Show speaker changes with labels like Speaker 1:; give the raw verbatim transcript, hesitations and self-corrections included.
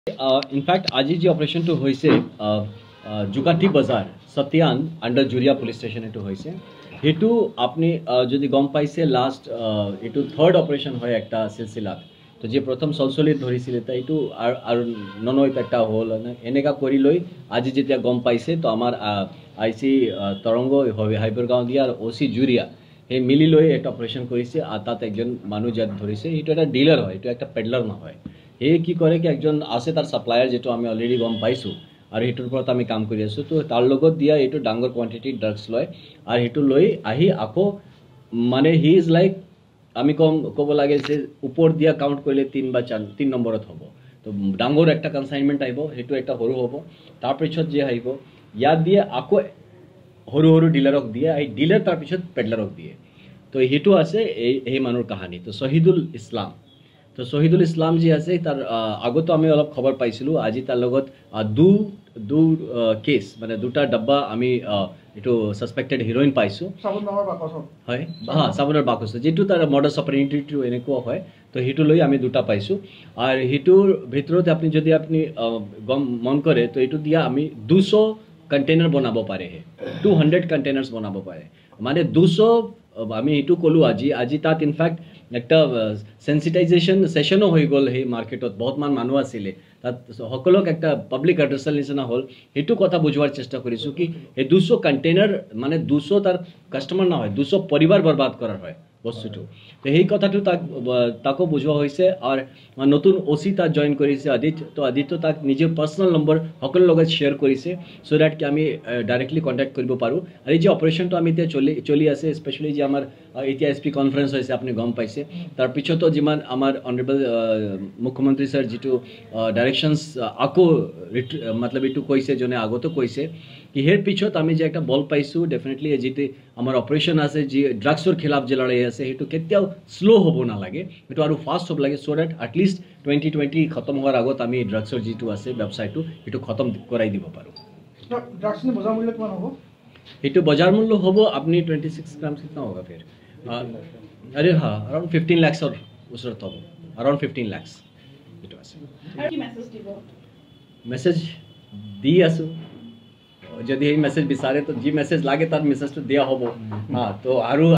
Speaker 1: in fact আজি যে অপারেশনটো হয়েছে জুকাঠি বজাৰ সতিয়ান আন্ডার জুরিয়া পুলিশ স্টেশন এটো হয়েছে হেতু আপনি যদি গম পাইছে লাস্ট এটো থার্ড অপারেশন হয় একটা সিলসিলাত তো যে প্রথম সলসলিত ধরিছিল তা এটো আর আর ননৈত একটা হল এনেকা করি লই আজি যেতিয়া গম পাইছে তো আমার আইসি তরঙ্গ হবে হাইপারগাঁও দিয়া আর ওসি জুরিয়া সেই মিলি লই একটা অপারেশন করেছে আর তাতে একজন মানুষ যাত ধরিছে এটো একটা ডিলার হয় এটো একটা পেডলার না হয় এই কি করে কি একজন আছে তার সাপ্লায়ার যেটো আমি অলরেডি গম পাইছো আর হেতুর ওপৰত আমি কাম কৰি আছো তো তাৰ লগত দিয়া এটো ডাঙৰ কোয়ান্টিটি ড্ৰাগছ লয় আর হেতু লৈ আহি আকো মানে হি ইজ লাইক আমি কম কব লাগে যে উপর দিয়া কাউন্ট কৰিলে তিন বা চার তিন নম্বৰত হ'ব তো ডাঙৰ একটা কনসাইনমেন্ট আইব হেতু একটা সৰু হ'ব তাৰ পিছত যে আইব ইয়াত দিয়ে আকো সৰু সৰু ডিলাৰক দিয়ে এই ডিলাৰ তাৰ পিছত পেডলাৰক দিয়ে তো হেতু আছে এই এই মানুহৰ কাহিনী তো শহীদুল ইসলাম তো শহীদুল ইসলাম जी আছে তার আগত আমি অলপ খবর পাইছিলো আজি তার লগত দু দু কেস মানে দুটা ডাব্বা আমি এটো সাসপেক্টেড হিরোইন পাইছো সাবুন নামৰ বাকচ হয় হ্যাঁ সাবুনৰ বাকচ যেটো তার মডাস অপারেন্ডি টু এনেকো হয় তো হেতু লৈ আমি দুটা পাইছো আর হেতুৰ ভিতৰত আপনি যদি আপনি গম মন কৰে তো এটো দিয়া আমি দুশো কন্টেইনার বনাব পারে টু হান্ড্রেড কন্টেইনার্স বনাব পারে মানে দুশো আমি এটো কলো আজি আজি তাত ইনফ্যাক্ট একটা সেন্সিটাইজেশন সেশনও হয়ে গল সেই মার্কেটত বহুত মান মানুহ আছিলে তাত সকলক একটা পাব্লিক এড্রেসাল নিচিনা হল সেইটো কথা বুঝবার চেষ্টা কৰিছো কি এই দুশো কন্টেইনার মানে দুশো তার কাস্টমার না হয় দুশো পরিবার বরবাদ করার হয় বস্তুটো তো সেই কথাটো তাক তাকো বুঝোৱা হৈছে আর নতুন ওসি তাক জয়েন কৰিছে আদিত তো আদিত্য তাক নিজে পার্সোনাল নম্বর সকল লগত শেয়ার কৰিছে সো দ্যাট কি আমি ডাইরেক্টলি কন্টাক্ট কৰিব পাৰো আর এই যে অপারেশনটো আমি এতিয়া চলি চলি আছে স্পেশালি যে আমার এতিয়া এসপি কনফারেন্স হৈছে আপনি গম পাইছে তার পিছতো যিমান আমার অনারেবল মুখ্যমন্ত্রী স্যার যেটো ডাইরেকশনস আকো मतलब এটু কইছে জনে আগতো কইছে কি হের পিছত আমি যে একটা বল পাইছো ডেফিনেটলি যেতে আমার অপারেশন আছে যে ড্রাগসর খিলাফ যে লড়াই আছে হেতু কেতিয়াও স্লো হব না লাগে হেতু আৰু ফাস্ট হব লাগে so that at least twenty twenty খতম হওয়ার আগত আমি ড্রাগসর যেটু আছে ব্যবসায়টো হেতু খতম করাই দিব পারো
Speaker 2: ড্রাগস নে বজাৰ মূল্য কিমান হ'ব
Speaker 1: हेतु बाजार मूल्य होबो अपनी छब्बीस ग्राम कितना होगा फिर अरे हाँ अराउंड फिफ्टीन लाख और उसर तो अराउंड फिफ्टीन लाख हेतु আছে
Speaker 3: কি মেসেজ দিব
Speaker 1: মেসেজ দি আছো যদি এই মেসেজ বিচাৰে তো জি মেসেজ লাগে তার মেসেজটো দিয়া হবো হ্যাঁ তো আৰু